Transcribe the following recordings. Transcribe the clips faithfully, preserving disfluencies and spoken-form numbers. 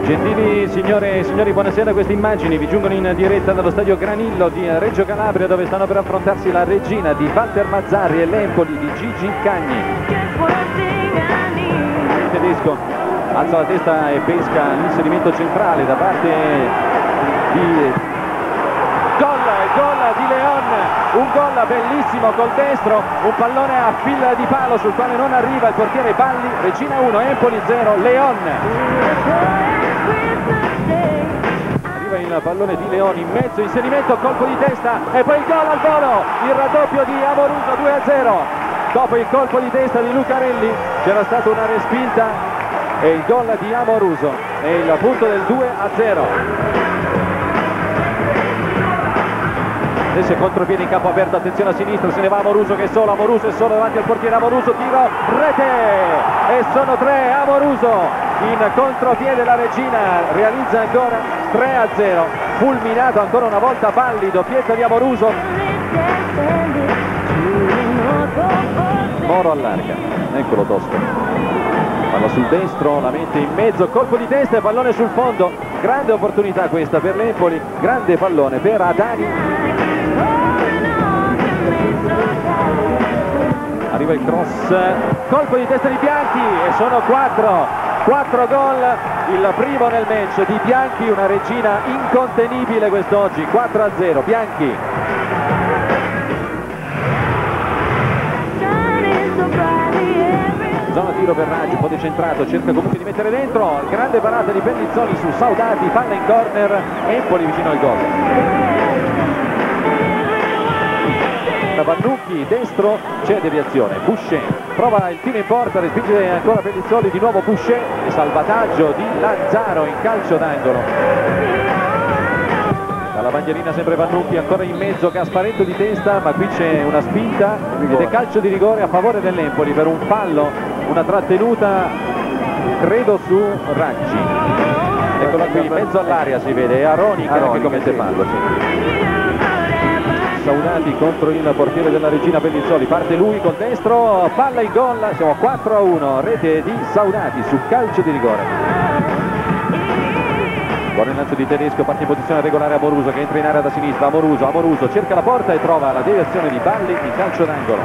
Gentili signore e signori, buonasera. Queste immagini vi giungono in diretta dallo stadio Granillo di Reggio Calabria, dove stanno per affrontarsi la Regina di Walter Mazzarri e l'Empoli di Gigi Cagni. Il tedesco alza la testa e pesca l'inserimento centrale da parte di gol, gol di Leon, un gol bellissimo col destro, un pallone a fila di palo sul quale non arriva il portiere Balli. Regina uno, Empoli zero, Leon. Arriva il pallone di Leon in mezzo, inserimento, colpo di testa e poi il gol al volo, il raddoppio di Amoruso, due a zero. Dopo il colpo di testa di Lucarelli c'era stata una respinta e il gol di Amoruso è il punto del due a zero. Adesso è contropiede in campo aperto, attenzione a sinistra, se ne va Amoruso che è solo, Amoruso è solo davanti al portiere, Amoruso, tiro, rete e sono tre. Amoruso in contropiede, la Regina realizza ancora tre a zero, fulminato ancora una volta Balli, doppietta di Amoruso. Moro allarga, eccolo Tosco, palla sul destro, la mette in mezzo, colpo di testa e pallone sul fondo. Grande opportunità questa per l'Empoli, grande pallone per Adani. Arriva il cross, colpo di testa di Bianchi e sono quattro, quattro gol, il primo nel match di Bianchi, una Regina incontenibile quest'oggi, quattro a zero, Bianchi. Zona tiro per Raggi, un po' decentrato, cerca comunque di mettere dentro, grande parata di Pellizzoli su Saudati, palla in corner, Empoli vicino al gol. Vannucchi, destro, c'è deviazione, Boucher prova il tiro in porta, respinge ancora Pellizzoli, di nuovo Boucher e salvataggio di Lazzaro in calcio d'angolo. Dalla bandierina sempre Vannucchi, ancora in mezzo Gasparetto di testa, ma qui c'è una spinta ed è calcio di rigore a favore dell'Empoli per un fallo, una trattenuta credo su Raggi. Eccola qui, in mezzo all'area si vede, è Aroni che commette fallo. Sì. Saudati contro il portiere della Regina Pellizzoli, parte lui col destro, palla in gol, siamo quattro a uno, rete di Saudati su calcio di rigore. Buon lancio di Tedesco, parte in posizione regolare Amoruso che entra in area da sinistra, Amoruso, Amoruso cerca la porta e trova la deviazione di Balli in calcio d'angolo.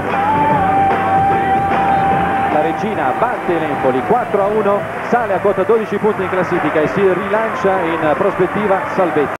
La Regina batte l'Empoli quattro a uno, sale a quota dodici punti in classifica e si rilancia in prospettiva salvezza.